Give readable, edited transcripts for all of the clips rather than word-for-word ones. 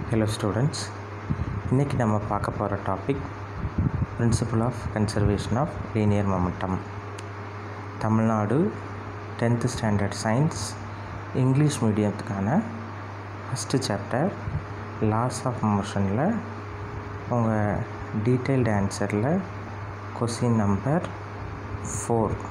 Hello students, இன்னைக்கு நம்ம பார்க்க போகிற topic Principle of Conservation of Linear Momentum. Tamil Nadu 10th Standard Science English மீடியத்துக்கான ஃபஸ்ட்டு சாப்டர் லாஸ் ஆஃப் மோஷனில் உங்கள் டீட்டெயில்டு ஆன்சரில் question number 4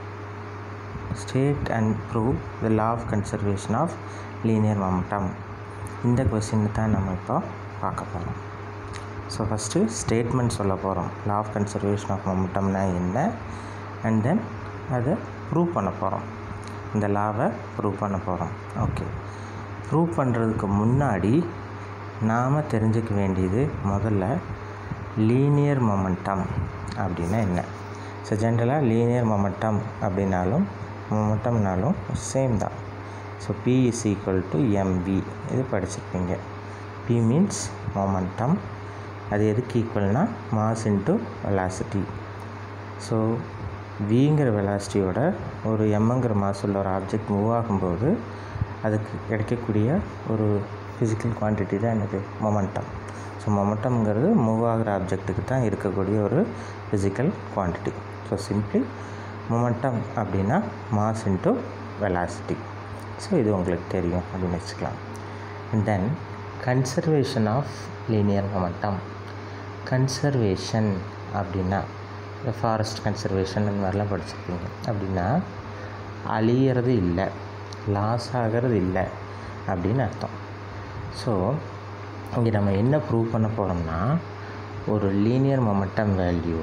State and prove the law of conservation of linear momentum. இந்த question தான் நம்ம இப்போ பார்க்க போகிறோம். ஸோ ஃபஸ்ட்டு ஸ்டேட்மெண்ட் சொல்ல போகிறோம். லா ஆஃப் கன்சர்வேஷன் ஆஃப் மொமெண்டம்னா என்ன, அண்ட் தென் அதை ப்ரூவ் பண்ண போகிறோம். இந்த லாவை ப்ரூவ் பண்ண போகிறோம். ஓகே, ப்ரூவ் பண்ணுறதுக்கு முன்னாடி நாம் தெரிஞ்சுக்க வேண்டியது முதல்ல லீனியர் மொமெண்டம் அப்படின்னா என்ன. ஸோ ஜென்ரலாக லீனியர் மொமெண்டம் அப்படின்னாலும் மொமெண்டம்னாலும் சேம் தான். So P is equal to mv இது படிச்சிருப்பீங்க. P மீன்ஸ் மொமெண்டம், அது எதுக்கு ஈக்குவல்னால் மாஸ் இன்ட்டு வெலாசிட்டி. ஸோ விங்கிற வெலாசிட்டியோட ஒரு எம்ங்கிற மாஸ் உள்ள ஒரு ஆப்ஜெக்ட் மூவ் ஆகும்போது அதுக்கு கிடைக்கக்கூடிய ஒரு ஃபிசிக்கல் குவான்டிட்டி தான் எனக்கு மொமெண்டம். ஸோ மொமெண்டம்ங்கிறது மூவ் ஆகிற ஆப்ஜெக்ட்டுக்கு தான் இருக்கக்கூடிய ஒரு physical quantity. So simply momentum அப்படின்னா மாஸ் இன்ட்டு வெலாசிட்டி. ஸோ இது உங்களுக்கு தெரியும் அப்படின்னு வச்சுக்கலாம். And then conservation of linear momentum. Conservation அப்படின்னா ஃபாரஸ்ட் கன்சர்வேஷன் இந்த மாதிரிலாம் படிச்சிருப்பீங்க. அப்படின்னா அழியறது இல்லை, லாஸ் ஆகிறது இல்லை அப்படின்னு அர்த்தம். ஸோ இங்கே நம்ம என்ன ப்ரூவ் பண்ண போகிறோம்னா, ஒரு லீனியர் மொமெண்டம் வேல்யூ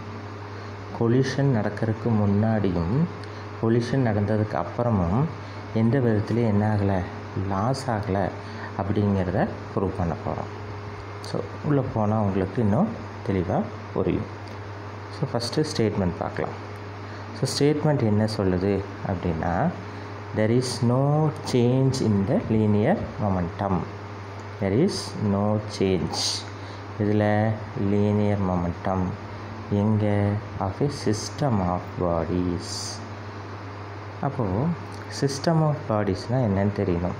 கொலிஷன் நடக்கிறதுக்கு முன்னாடியும் கொலிஷன் நடந்ததுக்கு அப்புறமும் எந்த விதத்துலேயும் என்ன ஆகலை, லாஸ் ஆகலை அப்படிங்கிறத ப்ரூவ் பண்ண போகிறோம். ஸோ உள்ளே போனால் உங்களுக்கு இன்னும் தெளிவாக புரியும். ஸோ ஃபஸ்ட்டு ஸ்டேட்மெண்ட் பார்க்கலாம். ஸோ ஸ்டேட்மெண்ட் என்ன சொல்லுது அப்படின்னா, there is no change in the linear momentum. there is no change. இதில் linear momentum எங்கே of a system of bodies. அப்போது சிஸ்டம் ஆஃப் பாடிஸ்னால் என்னன்னு தெரியணும்.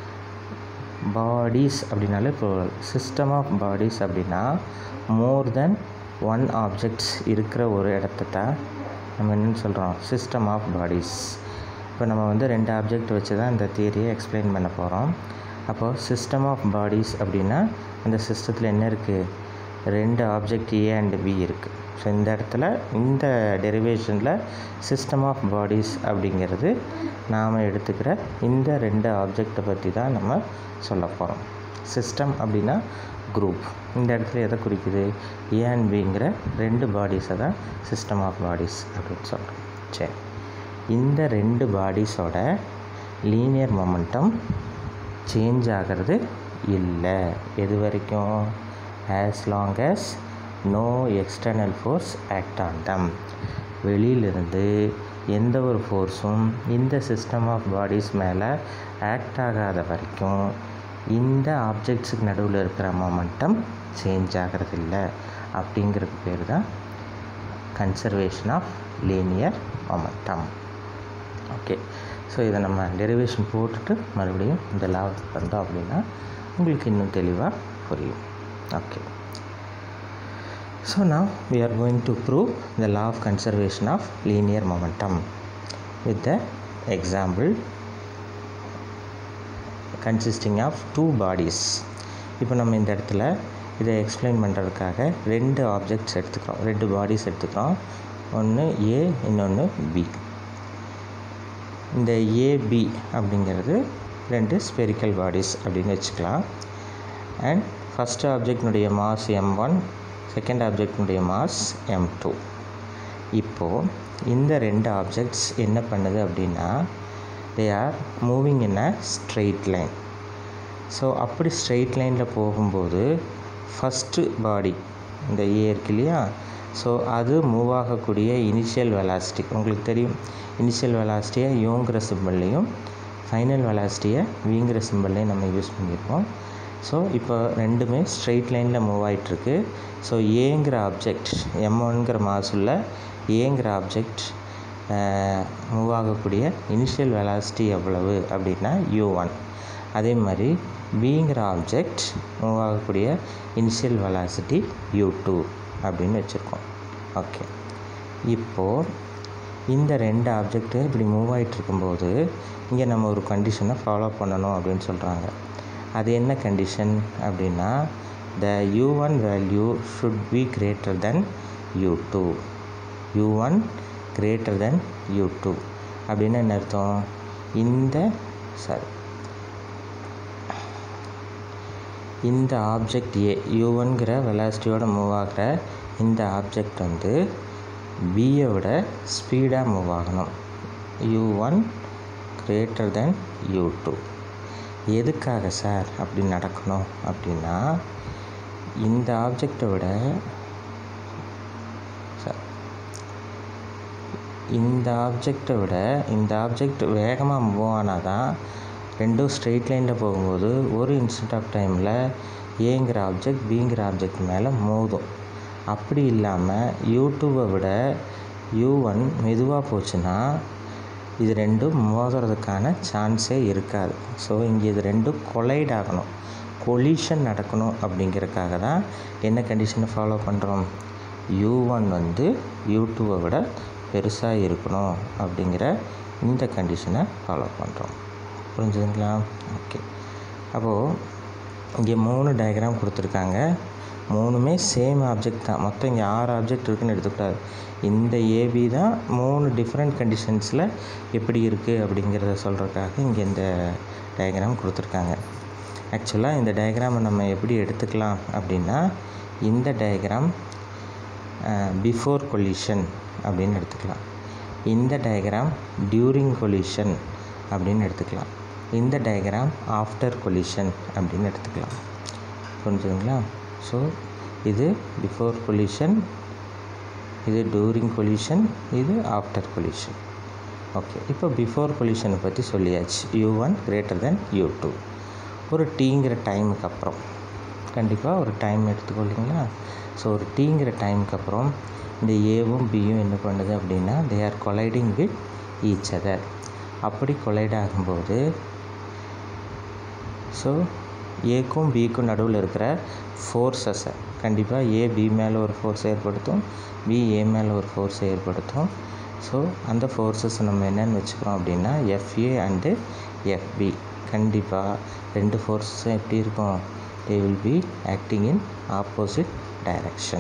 பாடிஸ் அப்படின்னாலே இப்போ சிஸ்டம் ஆஃப் பாடிஸ் அப்படின்னா மோர் தென் ஒன் ஆப்ஜெக்ட்ஸ் இருக்கிற ஒரு இடத்த தான் நம்ம என்னென்னு சொல்கிறோம், சிஸ்டம் ஆஃப் பாடிஸ். இப்போ நம்ம வந்து 2 ஆப்ஜெக்ட் வச்சு தான் இந்த தியரியை எக்ஸ்பிளைன் பண்ண போகிறோம். அப்போது சிஸ்டம் ஆஃப் பாடிஸ் அப்படின்னா அந்த சிஸ்டத்தில் என்ன இருக்குது, 2 ஆப்ஜெக்ட் A அண்ட் B இருக்குது. ஸோ இந்த இடத்துல இந்த டெரிவேஷனில் சிஸ்டம் ஆஃப் பாடிஸ் அப்படிங்கிறது நாம் எடுத்துக்கிற இந்த 2 ஆப்ஜெக்டை பற்றி தான் நம்ம சொல்ல போகிறோம். சிஸ்டம் அப்படின்னா குரூப். இந்த இடத்துல எதை குறிக்குது, A அண்ட் Bங்கிற 2 பாடிஸை தான் சிஸ்டம் ஆஃப் பாடிஸ் அப்படின்னு சொல்கிறோம். சரி, இந்த 2 பாடிஸோட லீனியர் மொமெண்டம் சேஞ்ச் ஆகிறது இல்லை. எது வரைக்கும், as long as no external force act on them. வெளியிலிருந்து எந்த ஒரு ஃபோர்ஸும் இந்த சிஸ்டம் ஆஃப் பாடிஸ் மேலே ஆக்ட் ஆகாத வரைக்கும் இந்த ஆப்ஜெக்ட்ஸுக்கு நடுவில் இருக்கிற மொமெண்டம் சேஞ்ச் ஆகிறதில்ல. அப்படிங்கிறது பேர் தான் conservation of linear momentum. Okay, so இதை நம்ம டெரிவேஷன் போட்டுட்டு மறுபடியும் இந்த லா வந்தோம் அப்படின்னா உங்களுக்கு இன்னும் தெளிவாக புரியும். Okay, so now we are going to prove the law of conservation of linear momentum with the example consisting of 2 bodies. இப்போ நம்ம இந்த இடத்துல இதை எக்ஸ்பிளைன் பண்ணுறதுக்காக 2 ஆப்ஜெக்ட்ஸ் எடுத்துக்கிறோம், 2 பாடிஸ் எடுத்துக்கிறோம். ஒன்று A, இன்னொன்று B. இந்த AB அப்படிங்கிறது 2 ஸ்பெரிக்கல் பாடிஸ் அப்படின்னு வச்சுக்கலாம். அண்ட் ஃபஸ்ட்டு ஆப்ஜெக்டினுடைய மாஸ் m1, செகண்ட் ஆப்ஜெக்டினுடைய மாஸ் m2. இப்போது இந்த 2 ஆப்ஜெக்ட்ஸ் என்ன பண்ணுது அப்படின்னா, they are moving in a straight line. So அப்படி ஸ்ட்ரெயிட் லைனில் போகும்போது ஃபஸ்ட்டு பாடி இந்த A இருக்கு இல்லையா, ஸோ அது மூவ் ஆகக்கூடிய இனிஷியல் வெலாசிட்டி உங்களுக்கு தெரியும். இனிஷியல் வெலாசிட்டியை யூங்கிற சிம்பிள்லையும் ஃபைனல் வெலாசிட்டியை விங்கிற சிம்பிள்லையும் நம்ம யூஸ் பண்ணியிருக்கோம். ஸோ இப்போ ரெண்டுமே ஸ்ட்ரெயிட் லைனில் மூவ் ஆகிட்டுருக்கு. ஸோ ஏங்கிற ஆப்ஜெக்ட் m1ங்கிற மாசுள்ள ஏங்கிற ஆப்ஜெக்ட் மூவ் ஆகக்கூடிய இனிஷியல் வெலாசிட்டி எவ்வளவு அப்படின்னா u1. அதே மாதிரி பிங்கிற ஆப்ஜெக்ட் மூவ் ஆகக்கூடிய இனிஷியல் வெலாசிட்டி u2 அப்படின்னு வச்சுருக்கோம். ஓகே, இப்போது இந்த ரெண்டு ஆப்ஜெக்ட்டு இப்படி மூவ் ஆகிட்டு இருக்கும்போது இங்கே நம்ம ஒரு கண்டிஷனை ஃபாலோ பண்ணணும் அப்படின்னு சொல்கிறாங்க. அது என்ன கண்டிஷன் அப்படின்னா, the u1 value should be greater than u2. u1 greater than u2 அப்படின்னு என்ன அர்த்தம்? இந்த ஆப்ஜெக்ட் ஏ u1ங்கிற வெலாசிட்டியோட மூவ் ஆகிற இந்த ஆப்ஜெக்ட் வந்து பியை விட ஸ்பீடாக மூவ் ஆகணும். u1 greater than u2. எதுக்காக சார் அப்படி நடக்கணும் அப்படின்னா, இந்த ஆப்ஜெக்டை விட இந்த ஆப்ஜெக்ட் வேகமாக மூவ் ஆனால் தான் ரெண்டும் ஸ்ட்ரெயிட் லைனில் போகும்போது ஒரு இன்ஸ்டன்ட் ஆஃப் டைமில் ஏங்கிற ஆப்ஜெக்ட் பிங்கிற ஆப்ஜெக்ட் மேலே மோதும். அப்படி இல்லாமல் u2வை விட u1 மெதுவாக போச்சுன்னா இது ரெண்டும் மோதுறதுக்கான சான்ஸே இருக்காது. ஸோ இங்கே இது ரெண்டும் கொலைட் ஆகணும், கொலிஷன் நடக்கணும். அப்படிங்கிறதுக்காக தான் என்ன கண்டிஷனை ஃபாலோ பண்ணுறோம்? u1 வந்து u2வை விட பெருசாக இருக்கணும் அப்படிங்கிற இந்த கண்டிஷனை ஃபாலோ பண்ணுறோம். புரிஞ்சுதுங்களா? ஓகே, அப்போது இங்கே 3 டயக்ராம் கொடுத்துருக்காங்க. 3மே சேம் ஆப்ஜெக்ட் தான். மொத்தம் இங்கே 6 ஆப்ஜெக்ட் இருக்குதுன்னு எடுத்துக்கூடாது. இந்த ஏபி தான் 3 டிஃப்ரெண்ட் கண்டிஷன்ஸில் எப்படி இருக்குது அப்படிங்கிறத சொல்கிறதுக்காக இங்கே இந்த டயக்ராம் கொடுத்துருக்காங்க. ஆக்சுவலாக இந்த டயக்ராமை நம்ம எப்படி எடுத்துக்கலாம் அப்படின்னா, இந்த டயக்ராம் பிஃபோர் கொலிஷன் அப்படின்னு எடுத்துக்கலாம், இந்த டயக்ராம் டியூரிங் கொலிஷன் அப்படின்னு எடுத்துக்கலாம், இந்த டயக்ராம் ஆஃப்டர் கொலிஷன் அப்படின்னு எடுத்துக்கலாம். புரிஞ்சுதுங்களா? ஸோ இது பிஃபோர் கொலிஷன், இது டியூரிங் கொலிஷன், இது ஆஃப்டர் கொலிஷன். ஓகே, இப்போ பிஃபோர் கொலிஷனை பற்றி சொல்லியாச்சு. u1 greater than u2 ஒரு டீங்கிற டைமுக்கு அப்புறம், கண்டிப்பாக ஒரு டைம் எடுத்துக்கொள்ளிங்களா? ஸோ ஒரு டீங்கிற டைமுக்கு அப்புறம் இந்த ஏவும் பியும் என்ன பண்ணுது அப்படின்னா, they are colliding with each other. அப்படி கொலைட் ஆகும்போது ஸோ ஏக்கும் பிக்கும் நடுவில் இருக்கிற ஃபோர்ஸஸை கண்டிப்பாக ஏ பி மேலே ஒரு ஃபோர்ஸ் ஏற்படுத்தும், பி ஏ மேலே ஒரு ஃபோர்ஸ் ஏற்படுத்தும். ஸோ அந்த ஃபோர்ஸஸ் நம்ம என்னென்னு வச்சுக்கிறோம் அப்படின்னா FA அண்டு FB. கண்டிப்பாக ரெண்டு ஃபோர்ஸஸும் எப்படி இருக்கும்? they will be acting in opposite direction.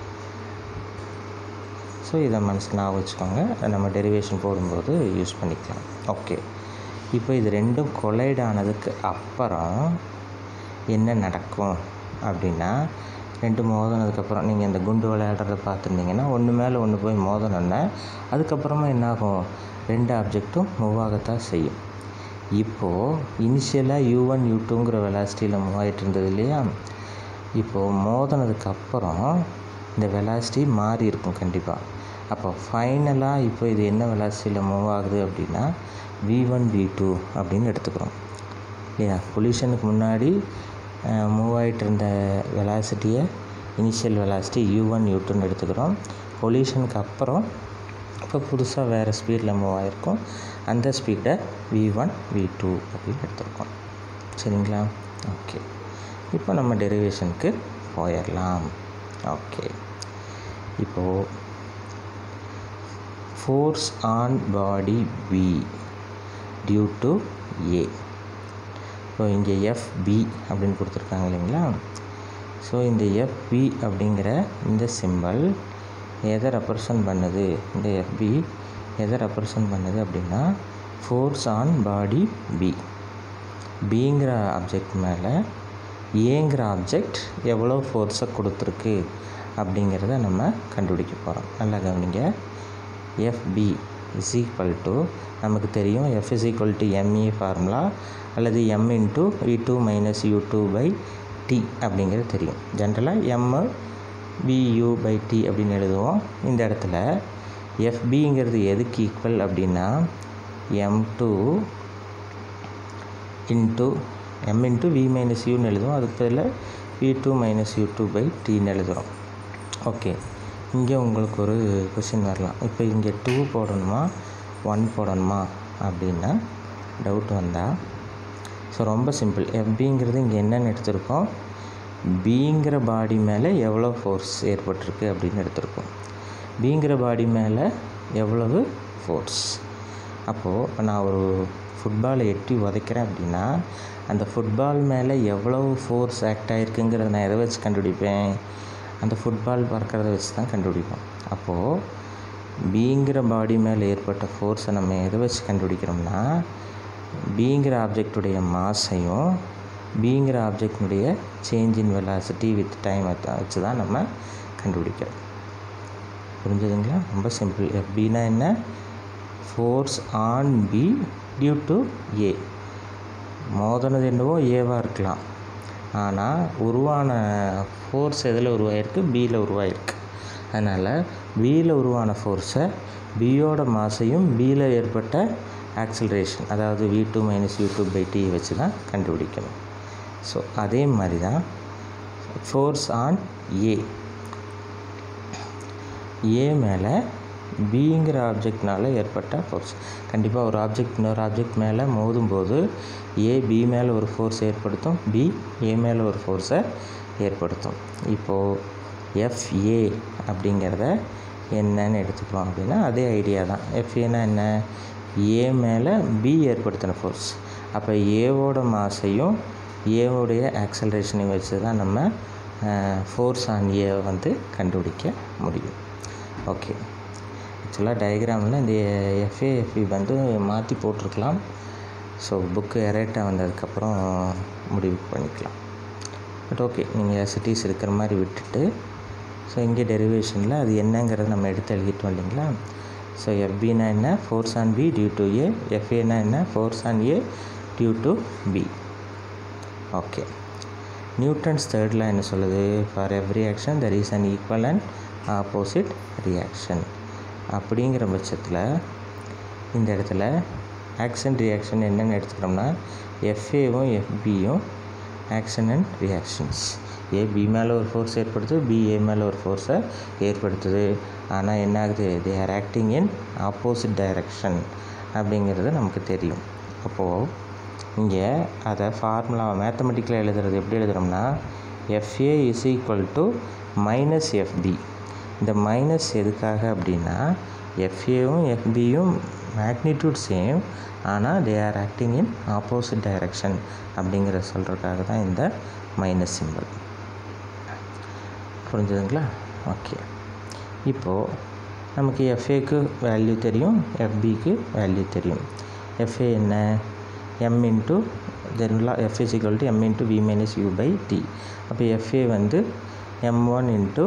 So இதை மனசில் ஞாபகம் வச்சுக்கோங்க, நம்ம டெரிவேஷன் போடும்போது யூஸ் பண்ணிக்கலாம். ஓகே, இப்போ இது ரெண்டும் கொலைட் ஆனதுக்கு அப்புறம் என்ன நடக்கும் அப்படின்னா, ரெண்டு மோதினதுக்கப்புறம் நீங்கள் இந்த குண்டு விளையாடுறத பார்த்துருந்தீங்கன்னா ஒன்று மேலே ஒன்று போய் மோதணுன்னா அதுக்கப்புறமா என்னாகும்? ரெண்டு ஆப்ஜெக்ட்டும் மூவ் ஆகத்தான் செய்யும். இப்போது இனிஷியலாக u1 u2ங்கிற வெலாசிட்டியில் மூவ் ஆகிட்டு இருந்தது இல்லையா? இப்போது மோதினதுக்கப்புறம் இந்த வெலாசிட்டி மாறி இருக்கும் கண்டிப்பாக. அப்போ ஃபைனலாக இப்போ இது என்ன வெலாசிட்டியில் மூவ் ஆகுது அப்படின்னா v1 v2 அப்படின்னு எடுத்துக்கிறோம் இல்லையா? கொலிஷனுக்கு முன்னாடி மூவ் ஆகிட்டு இருந்த வெலாசிட்டியை இனிஷியல் வெலாசிட்டி u1 u2ன்னு எடுத்துக்கிறோம். கொலிஷனுக்கு அப்புறம் இப்போ புதுசாக வேறு ஸ்பீடில் மூவ் ஆகிருக்கும், அந்த ஸ்பீடை v1 v2 அப்படின்னு எடுத்துருக்கோம். சரிங்களா? ஓகே, இப்போ நம்ம டெரிவேஷனுக்கு போயிடலாம். ஓகே, இப்போது force on body B due to A. So இங்கே FB அப்படின்னு கொடுத்துருக்காங்க இல்லைங்களா? ஸோ இந்த FB அப்படிங்கிற இந்த சிம்பல் எதை ரெப்ரசன்ட் பண்ணுது? இந்த FB எதை ரெப்ரசன்ட் பண்ணுது அப்படின்னா ஃபோர்ஸ் ஆன் பாடி B. பிங்கிற ஆப்ஜெக்ட் மேலே ஏங்கிற ஆப்ஜெக்ட் எவ்வளோ ஃபோர்ஸை கொடுத்துருக்கு அப்படிங்கிறத நம்ம கண்டுபிடிக்க போகிறோம். நல்லா கவனிங்க. FB இஸ் ஈக்குவல் டு, நமக்கு தெரியும் F is equal to ME formula அல்லது M into V2 minus U2 by T அப்படிங்கிறது தெரியும். ஜென்ரலாக M VU பை T அப்படின்னு எழுதுவோம். இந்த இடத்துல FBங்கிறது எதுக்கு ஈக்குவல் அப்படின்னா M2 into M into V minus Uன்னு எழுதுவோம். அதுக்கு பதில் V2 மைனஸ் U2 பை Tன்னு எழுதுகிறோம். ஓகே, இங்கே உங்களுக்கு ஒரு கொஷின் வரலாம். இப்போ இங்கே 2 போடணுமா 1 போடணுமா அப்படின்னா டவுட் வந்தால் ஸோ ரொம்ப சிம்பிள். எஃபிங்கிறது இங்கே என்னென்னு எடுத்திருக்கோம், பிங்கிற பாடி மேலே எவ்வளோ ஃபோர்ஸ் ஏற்பட்டிருக்கு அப்படின்னு எடுத்திருக்கோம். பிங்கிற பாடி மேலே எவ்வளவு ஃபோர்ஸ். அப்போது இப்போ நான் ஒரு ஃபுட்பாலை எட்டி உதைக்கிறேன் அப்படின்னா அந்த ஃபுட்பால் மேலே எவ்வளவு ஃபோர்ஸ் ஆக்ட் ஆகிருக்குங்கிறத நான் எதை வச்சு கண்டுபிடிப்பேன், அந்த ஃபுட்பால் பறக்கிறத வச்சு தான் கண்டுபிடிப்போம். அப்போது பிங்கிற பாடி மேலே ஏற்பட்ட ஃபோர்ஸை நம்ம எதை வச்சு கண்டுபிடிக்கிறோம்னா பிங்கிற ஆப்ஜெக்டுடைய மாஸையும் பிங்கிற ஆப்ஜெக்டினுடைய change in velocity with time வச்சு தான் நம்ம கண்டுபிடிக்கிறோம். புரிஞ்சுதுங்களா? ரொம்ப சிம்பிள். எஃபினா என்ன, force on B due to A. மோதனது என்னவோ ஏவாக இருக்கலாம், ஆனால் உருவான ஃபோர்ஸ் எதில் உருவாயிருக்கு, பியில் உருவாயிருக்கு. அதனால் பியில் உருவான ஃபோர்ஸை பியோட மாஸையும் பியில் ஏற்பட்ட ஆக்சிலரேஷன் அதாவது v2 - u2/t வச்சு தான் கண்டுபிடிக்கணும். ஸோ அதே மாதிரி தான் ஃபோர்ஸ் ஆன் ஏ மேலே பிங்கிற ஆப்ஜெக்ட்னால் ஏற்பட்ட ஃபோர்ஸ். கண்டிப்பாக ஒரு ஆப்ஜெக்ட் இன்னொரு ஆப்ஜெக்ட் மேலே மோதும்போது ஏ பி மேலே ஒரு ஃபோர்ஸ் ஏற்படுத்தும், பி ஏ மேலே ஒரு ஃபோர்ஸை ஏற்படுத்தும். இப்போது எஃப்ஏ அப்படிங்கிறத என்னன்னு எடுத்துக்கலாம் அப்படின்னா அதே ஐடியா தான். எஃப்ஏனா என்ன, ஏ மேலே பி ஏற்படுத்தின ஃபோர்ஸ். அப்போ ஏவோட மாஸையும் ஏவோடைய ஆக்சலரேஷனையும் வச்சு தான் நம்ம ஃபோர்ஸ் ஆன் ஏ வந்து கண்டுபிடிக்க முடியும். ஓகே, ஆக்சுவலாக டயக்ராமில் இந்த எஃப்ஏ எஃப்இ வந்து மாற்றி போட்டிருக்கலாம். ஸோ புக்கு எரேட்டாக வந்ததுக்கப்புறம் முடிவு பண்ணிக்கலாம். பட் ஓகே, நீங்கள் எஸ்இடிஸ் இருக்கிற மாதிரி விட்டுட்டு ஸோ இங்கே டெரிவேஷனில் அது என்னங்கிறத நம்ம எடுத்து எழுதிட்டோம் இல்லைங்களா. ஸோ எஃபினா என்ன, force on B due to A. எஃப்ஏனா என்ன, force on A due to B. Okay, Newton's third law என்ன சொல்லுது, for every action there is an equal and opposite reaction. அப்படிங்கிற பட்சத்தில் இந்த இடத்துல ஆக்ஷன் ரியாக்ஷன் என்னென்னு எடுத்துக்கிறோம்னா எஃப்ஏவும் எஃபியும் action and reactions. A B மேலே ஒரு ஃபோர்ஸ் ஏற்படுத்துது, பி ஏ மேலே ஒரு ஃபோர்ஸை ஏற்படுத்துது. ஆனால் என்ன ஆகுது, they are acting in opposite direction அப்படிங்கிறது நமக்கு தெரியும். அப்போது இங்கே அதை ஃபார்முலா மேத்தமெட்டிக்கில் எழுதுறது எப்படி எழுதுகிறோம்னா FA is equal to minus FB. இந்த மைனஸ் எதுக்காக அப்படின்னா எஃப்ஏவும் எஃபியும் மேக்னிடியூட் சேம், ஆனால் they are acting in opposite direction அப்படிங்கிற சொல்கிறதுக்காக தான் இந்த மைனஸ் சிம்பிள். புரிஞ்சுதுங்களா? ஓகே, இப்போது நமக்கு எஃப்ஏக்கு வேல்யூ தெரியும், எஃபிக்கு வேல்யூ தெரியும். எஃப்ஏ என்ன, எம் இன்ட்டு ஜென்ரலாக F is equal to M into V minus U by T. அப்போ எஃப்ஏ வந்து m1 into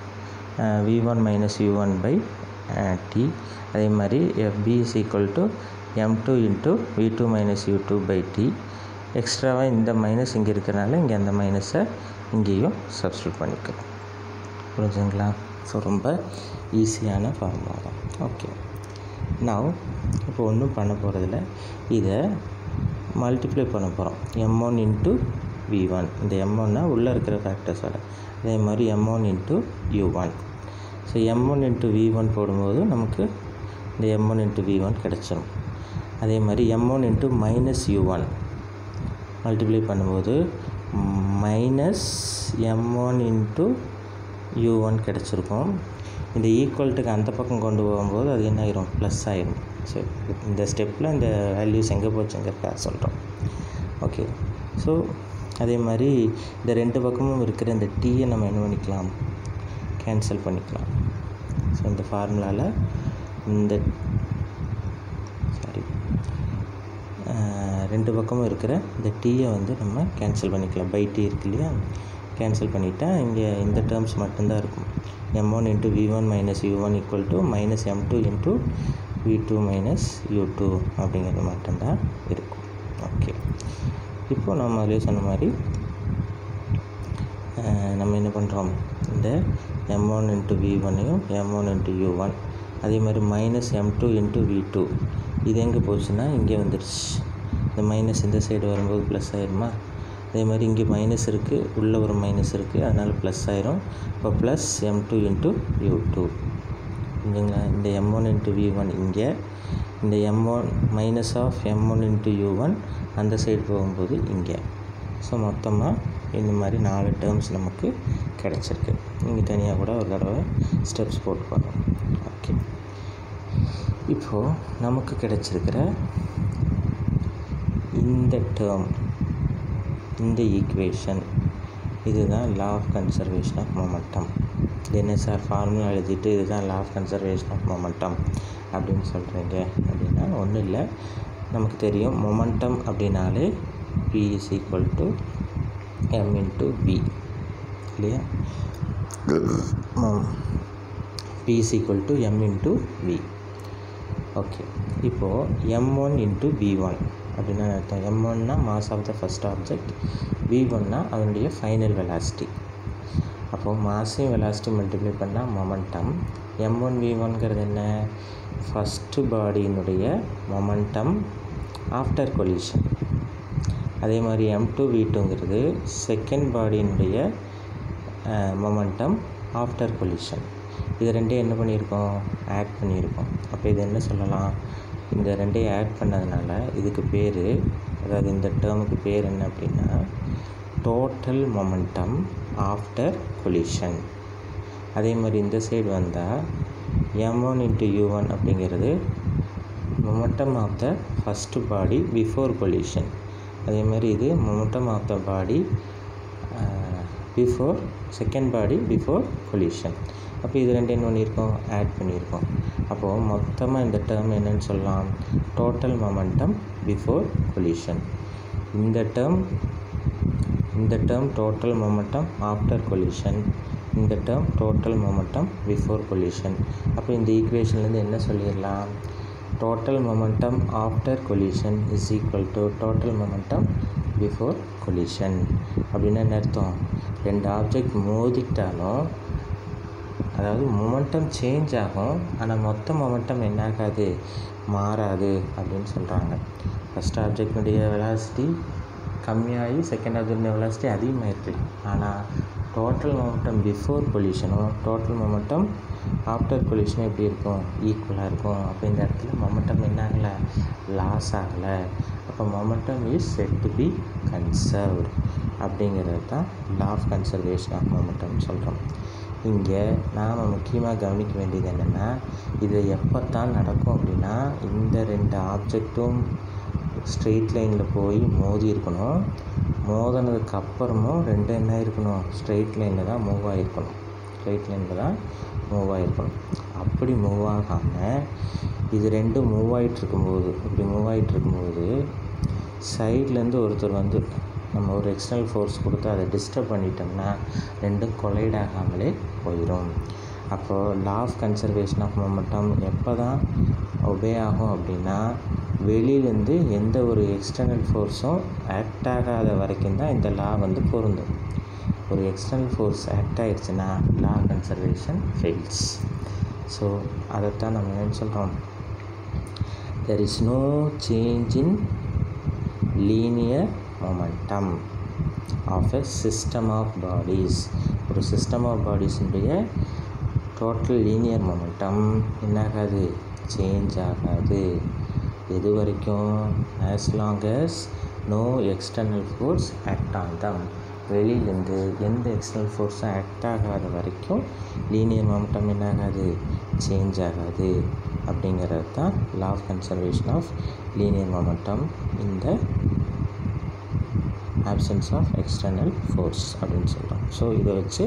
v1 minus u1 by T. அதே மாதிரி FB is equal to m2 into v2 minus u2 by T. எக்ஸ்ட்ராவாக இந்த minus இங்கே இருக்கிறனால இங்கே அந்த மைனஸை இங்கேயும் சப்ஸ்டியூட் பண்ணிக்கிறோம். புரிஞ்சுங்களா? ஸோ ரொம்ப ஈஸியான ஃபார்முலா தான். ஓகே, நான் இப்போ ஒன்றும் பண்ண போகிறதில்ல, இதை மல்டிப்ளை பண்ண போகிறோம். m1 இன்ட்டு v1, இந்த m1னா உள்ளே இருக்கிற ஃபேக்டர்ஸோட, அதே மாதிரி m1 into u1. So m1 into v1 போடும்போது நமக்கு இந்த m1 இன்ட்டு v1 கிடச்சிடும். அதே மாதிரி m1 into minus u1 multiply பண்ணும்போது மைனஸ் m1 இன்ட்டு u1 கிடச்சிருக்கும். இந்த ஈக்குவல்ட்டுக்கு அந்த பக்கம் கொண்டு போகும்போது அது என்ன ஆயிரும், ப்ளஸ் ஆயிரும். ஸோ இந்த ஸ்டெப்பில் இந்த வேல்யூஸ் எங்கே போச்சுங்கிறத சொல்கிறோம். ஓகே, ஸோ அதே மாதிரி இந்த ரெண்டு பக்கமும் இருக்கிற இந்த டீயை நம்ம என்ன பண்ணிக்கலாம், கேன்சல் பண்ணிக்கலாம். ஸோ இந்த ஃபார்முலாவில் இந்த ரெண்டு பக்கமும் இருக்கிற இந்த டீயை வந்து நம்ம கேன்சல் பண்ணிக்கலாம். பை டி இருக்கு இல்லையா, கேன்சல் பண்ணிட்டா இங்கே இந்த டேர்ம்ஸ் மட்டும்தான் இருக்கும். m1 into v1 minus u1 equal to minus m2 into v2 minus u2 அப்படிங்கிறது மட்டும்தான் இருக்கும். ஓகே, இப்போது நம்ம அதிலே சொன்ன மாதிரி நம்ம என்ன பண்ணுறோம், இந்த m1 into v1ஐயும் m1 into u1 அதே மாதிரி மைனஸ் m2 இன்ட்டு v2 இது எங்கே போச்சுன்னா இங்கே வந்துடுச்சு. இந்த மைனஸ் இந்த சைடு வரும்போது ப்ளஸ் ஆயிருமா, அதே மாதிரி இங்கே மைனஸ் இருக்குது, உள்ளே ஒரு மைனஸ் இருக்குது, அதனால் ப்ளஸ் ஆயிரும். இப்போ ப்ளஸ் m2 இன்ட்டு u2. புரிஞ்சுங்களா? இந்த m1 இன்ட்டு v1 இங்கே, இந்த m1 minus of m1 into u1 அந்த சைடு போகும்போது இங்கே. ஸோ மொத்தமாக இந்த மாதிரி 4 டேர்ம்ஸ் நமக்கு கிடச்சிருக்கு. இங்கே தனியாக கூட ஒரு தடவை ஸ்டெப்ஸ் போட்டு போகிறோம். ஓகே, இப்போது நமக்கு கிடச்சிருக்கிற இந்த டேர்ம், இந்த ஈக்குவேஷன், இதுதான் law of conservation of momentum. என்ன சார் ஃபார்முலா எழுதிட்டு இதுதான் law of conservation of momentum அப்படின்னு சொல்கிறீங்க அப்படின்னா, ஒன்றும் இல்லை, நமக்கு தெரியும் மொமெண்டம் அப்படின்னாலே P is equal to m into v இல்லையா? P is equal to m into v. Okay, இப்போது m1 into v1 அப்படின்னா அர்த்தம். m1னா mass of the first object, v1னா அதனுடைய ஃபைனல் வெலாசிட்டி. அப்போது மாஸையும் வெலாசிட்டி மல்டிப்ளை பண்ணால் மொமெண்டம். m1 v1ங்கிறது என்ன? ஃபஸ்ட்டு பாடியினுடைய மொமெண்டம் ஆஃப்டர் கொலிஷன். அதே மாதிரி m2 v2ங்கிறது செகண்ட் பாடியினுடைய மொமெண்டம் ஆஃப்டர் கொலிஷன். இது ரெண்டையும் என்ன பண்ணியிருக்கோம்? ஆட் பண்ணியிருக்கோம். அப்போ இது என்ன சொல்லலாம்? இந்த ரெண்டையும் ஆட் பண்ணதுனால இதுக்கு பேர், அதாவது இந்த டேர்முக்கு பேர் என்ன அப்படின்னா டோட்டல் மொமெண்டம் ஆஃப்டர் கொலிஷன். அதே மாதிரி இந்த சைடு வந்தால் m1 இன்ட்டு u1 அப்படிங்கிறது momentum of the first body before collision. அதே மாதிரி இது momentum of the body before second body before collision. அப்போ இது ரெண்டு என்ன பண்ணியிருக்கோம்? ஆட் பண்ணியிருக்கோம். அப்போது மொத்தமாக இந்த டேர்ம் என்னன்னு சொல்லலாம்? Total momentum before collision. இந்த term total momentum after collision, இந்த term total momentum before collision. அப்போ இந்த ஈக்குவேஷன்லேருந்து என்ன சொல்லிடலாம்? total momentum after collision is equal to total momentum before collision. அப்படின்னா என்ன அர்த்தம்? ரெண்டு ஆப்ஜெக்ட் மோதிக்கிட்டாலும் அதாவது மொமெண்டம் சேஞ்ச் ஆகும், ஆனால் மொத்த மொமெண்டம் என்ன ஆகாது? மாறாது அப்படின்னு சொல்கிறாங்க. ஃபஸ்ட் ஆப்ஜெக்டினுடைய வெலாசிட்டி கம்மியாகி செகண்ட் ஆப்ஜெக்டினுடைய வெலாசிட்டி அதிகமாகிருக்கு. ஆனால் டோட்டல் மொமெண்டம் பிஃபோர் கொலிஷனும் டோட்டல் மொமெண்டம் ஆஃப்டர் கொலிஷனும் எப்படி இருக்கும்? ஈக்குவலாக இருக்கும். அப்போ இந்த இடத்துல மொமெண்டம் என்ன ஆகலை? லாஸ் ஆகலை. அப்போ momentum is set to be conserved அப்படிங்கிறது தான் law of conservation of momentum சொல்கிறோம். இங்கே நாம் முக்கியமாக கவனிக்க வேண்டியது என்னென்னா, இது எப்போ தான் நடக்கும் அப்படின்னா, இந்த ரெண்டு ஆப்ஜெக்டும் ஸ்ட்ரெயிட் லைனில் போய் மோதி இருக்கணும். மோதினதுக்கு அப்புறமும் ரெண்டு என்ன இருக்கணும்? ஸ்ட்ரெயிட் லைனில் தான் மூவ் ஆகிருக்கணும். ஸ்ட்ரெயிட் லைனில் தான் மூவ் ஆகிருக்கணும். அப்படி மூவ் ஆகாமல் இது ரெண்டும் மூவ் ஆகிட்டுருக்கும்போது, இப்படி மூவ் ஆகிட்டுருக்கும்போது சைட்லேருந்து ஒருத்தர் வந்து நம்ம ஒரு எக்ஸ்டர்னல் ஃபோர்ஸ் கொடுத்து அதை டிஸ்டர்ப் பண்ணிட்டோம்னா ரெண்டும் கொலைட் ஆகாமலே போயிடும். அப்போது law of conservation of momentum எப்போ தான் ஒபே ஆகும் அப்படின்னா, வெளியிலேருந்து எந்த ஒரு எக்ஸ்டர்னல் ஃபோர்ஸும் ஆக்ட் ஆகாத வரைக்கும் தான் இந்த லா வந்து பொருந்தும். ஒரு எக்ஸ்டர்னல் ஃபோர்ஸ் ஆக்ட் ஆகிடுச்சுன்னா லா கன்சர்வேஷன் ஃபெயில்ஸ். ஸோ அதைத்தான் நம்ம என்ன சொல்கிறோம்? There is no change in linear momentum of a system of bodies. ஒரு சிஸ்டம் ஆஃப் பாடிஸுடைய டோட்டல் லீனியர் மொமெண்டம் என்னாகாது? சேஞ்ச் ஆகாது. எது வரைக்கும்? as long as no external force act on them. வெளியிலேருந்து எந்த எக்ஸ்டர்னல் ஃபோர்ஸும் ஆக்ட் ஆகாத வரைக்கும் லீனியர் மொமெண்டம் என்னாகாது? சேஞ்ச் ஆகாது. அப்படிங்கிறது தான் law of conservation of linear momentum in the absence of external force அப்படின்னு சொல்கிறோம். ஸோ இதை வச்சு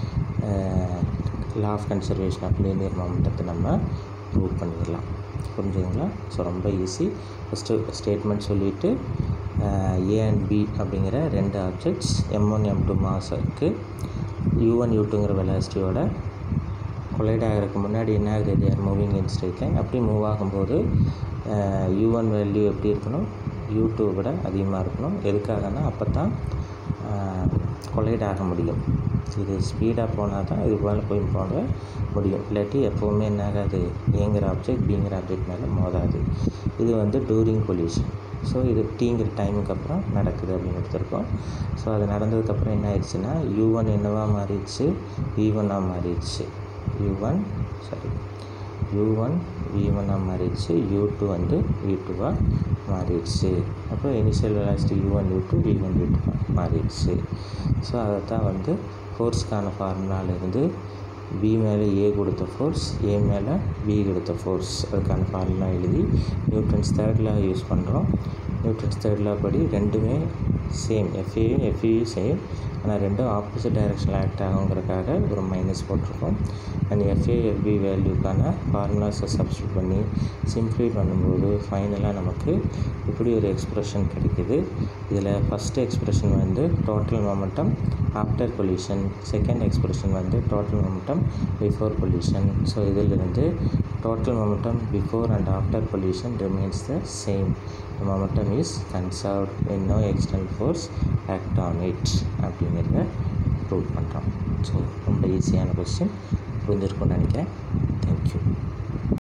law of conservation of linear மொமெண்டத்தை நம்ம ப்ரூவ் பண்ணிடலாம். புரிஞ்சுங்களா? ஸோ ரொம்ப ஈஸி. ஃபஸ்ட்டு ஸ்டேட்மெண்ட் சொல்லிவிட்டு ஏ அண்ட் பி அப்படிங்கிற ரெண்டு ஆப்ஜெக்ட்ஸ் m1 m2 மாஸ் இருக்குது. u1 u2ங்கிற வெலாசிட்டியோட கொலைட் ஆகிறதுக்கு முன்னாடி என்ன ஆகுது? they are moving in straight line. அப்படி மூவ் ஆகும்போது u1 வேல்யூ எப்படி இருக்கணும்? u2 விட அதிகமாக இருக்கணும். எதுக்காகனா அப்போ தான் கொலைட் ஆக முடியும். இது ஸ்பீடாக போனால் தான் இது மேலே போய் போக முடியும். இல்லாட்டி எப்போவுமே என்ன ஆகாது? ஏங்கிற ஆப்ஜெக்ட் பிங்கிற ஆப்ஜெக்ட் மேலே மோதாது. இது வந்து டூரிங் கொலிஷன். ஸோ இது டீங்கிற டைமுக்கு அப்புறம் நடக்குது அப்படின்னு எடுத்துருக்கோம். ஸோ அது நடந்ததுக்கப்புறம் என்ன ஆயிடுச்சுன்னா u1 என்னவாக மாறிடுச்சு? v1ஆக மாறிடுச்சு. u1 v1 மாறிடுச்சு, u2 வந்து v2 மாறிடுச்சு. அப்போ initial velocity u1 u2 v1 v2 மாறிடுச்சு. ஸோ அதை தான் வந்து ஃபோர்ஸ்க்கான ஃபார்முலாவிலேருந்து B மேலே A கொடுத்த ஃபோர்ஸ், A மேலே B கொடுத்த ஃபோர்ஸ், அதுக்கான ஃபார்முலா எழுதி நியூட்டன்ஸ் தேர்ட் லா யூஸ் பண்ணுறோம். நியூட்டன்ஸ் தேர்ட் லா படி ரெண்டுமே சேம், FAயும் சேம், ஆனால் ரெண்டும் ஆப்போசிட் டைரெக்ஷனில் ஆக்ட் ஆகுங்கிறதுக்காக ஒரு மைனஸ் போட்டிருக்கோம். அண்ட் FB வேல்யூக்கான ஃபார்முலாஸை சப்ஸ்டியூட் பண்ணி சிம்ப்ளை பண்ணும்போது ஃபைனலாக நமக்கு இப்படி ஒரு எக்ஸ்ப்ரெஷன் கிடைக்குது. இதில் ஃபஸ்ட்டு எக்ஸ்ப்ரெஷன் வந்து total momentum after collision, second expression வந்து total momentum before collision. So இதிலிருந்து total momentum before and after collision remains the same. The momentum is conserved when no external force act on it அப்படிங்கிறத prove பண்ணுறோம். So ரொம்ப ஈஸியான question, புரிஞ்சிருக்கும்னு நினைக்கிறேன். Thank you.